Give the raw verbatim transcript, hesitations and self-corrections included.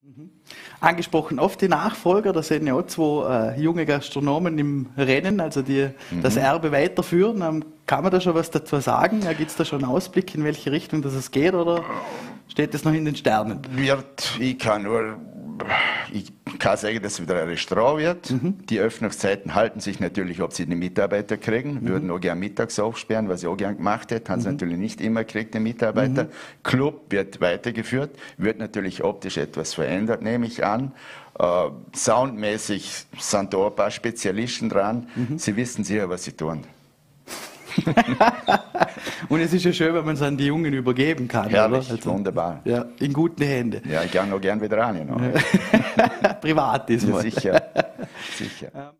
Angesprochen auf die Nachfolger, da sind ja auch zwei äh, junge Gastronomen im Rennen, also die mhm. das Erbe weiterführen. Ähm, kann man da schon was dazu sagen? Gibt es da schon einen Ausblick, in welche Richtung das es geht, oder steht das noch in den Sternen? Wird, ich kann nur, ich kann sagen, dass es wieder ein Restaurant wird. Mhm. Die Öffnungszeiten halten sich natürlich, ob sie die Mitarbeiter kriegen. Mhm. Würden auch gerne mittags aufsperren, was ich auch gerne gemacht hätte. Haben sie mhm. natürlich nicht immer gekriegt, die Mitarbeiter. Mhm. Club wird weitergeführt, wird natürlich optisch etwas verändert, nehme ich an. Uh, soundmäßig sind da ein paar Spezialisten dran. Mhm. Sie wissen sicher, was sie tun. Und es ist ja schön, wenn man es an die Jungen übergeben kann. Herrlich, oder? Also, wunderbar. Ja, in guten Händen. Ja, ich gehe noch gern wieder ran. You know. Privat ist man. Ja, sicher, sicher.